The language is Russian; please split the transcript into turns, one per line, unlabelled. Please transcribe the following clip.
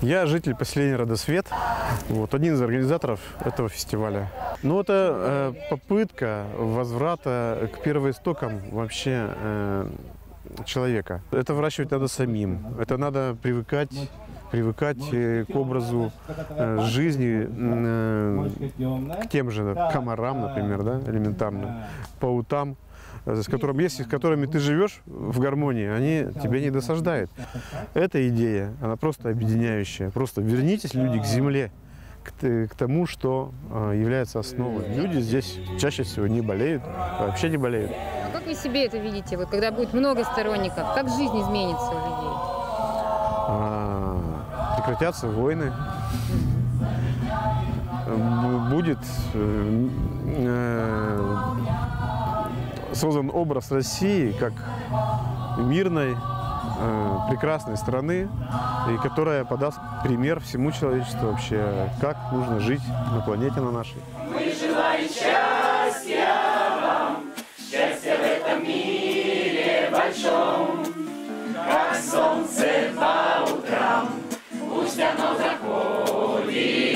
Я житель поселения Радосвет, вот, один из организаторов этого фестиваля. Ну, это попытка возврата к первоистокам вообще человека. Это выращивать надо самим, это надо привыкать к образу жизни, к тем же комарам, например, да, элементарно, паукам, с которыми ты живешь в гармонии, они тебе не досаждают. Эта идея, она просто объединяющая. Просто вернитесь, люди, к земле, к тому, что является основой. Люди здесь чаще всего не болеют, вообще не болеют.
А как вы себе это видите, вот, когда будет много сторонников? Как жизнь изменится у людей?
Прекратятся войны. Будет создан образ России как мирной, прекрасной страны, и которая подаст пример всему человечеству вообще, как нужно жить на планете на нашей.
Мы желаем счастья вам, счастья в этом мире большом, как солнце по утрам, пусть оно заходит.